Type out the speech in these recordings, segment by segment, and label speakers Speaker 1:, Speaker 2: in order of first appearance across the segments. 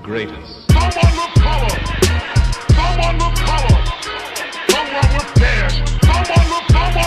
Speaker 1: greatest.
Speaker 2: Someone with color. Someone with color. Someone with cash. Someone with color.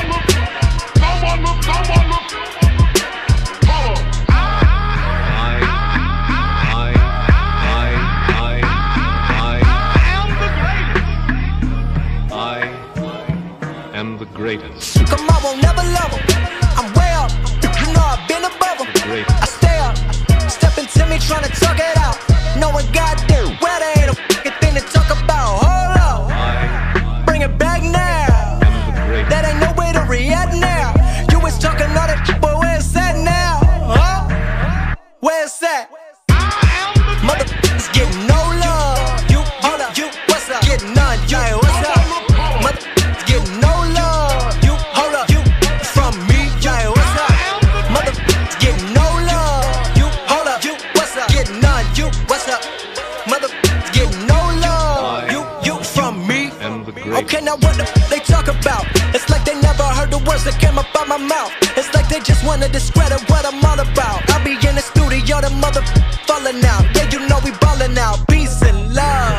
Speaker 1: I am the greatest.
Speaker 3: Come on, won't never love them. I'm way up. You know I've been above them. I stay up. Step into me trying to talk it out. Knowing goddamn where they ain't a fucking thing to talk about. Hold up. Bring it back now. That ain't no way to react now. You was talking all that shit, but where's that now? Huh? Where's that? Motherfuckers getting no love. You, what's up? Getting none. You, what's up? Motherfuckers getting no love. You, hold up. You, from me. Yeah, what's up? Motherfuckers getting no love. You, hold up. You, what's up? Getting none. You, what's up? Motherfuckers getting no love. You, from me. Okay, now what the they talk about? It's like they never heard the words that came up out my mouth. It's like they just wanna discredit what I'm all about. I'll be in the studio, the mother falling out. Yeah, you know we ballin' out. Peace and love.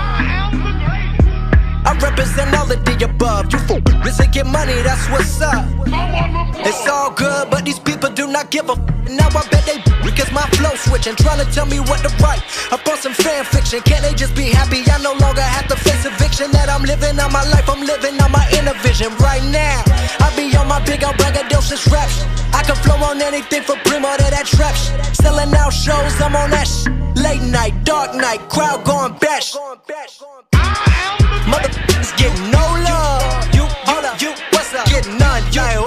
Speaker 3: I represent all of the above. You fools that get money, that's what's up. It's all good, but these people do not give a f. Now I bet they because my flow switching, trying to tell me what to write. I bought some fan fiction, can't they just be happy? I no longer have to face eviction. That I'm living on my life, I'm living on my inner vision right now. I be on my big old braggadocious raps. I can flow on anything from primo to that trap shit. Selling out shows, I'm on that shit. Late night, dark night, crowd going bash. Motherfuckers getting no love. You, hold up, you, what's up? Getting none. You,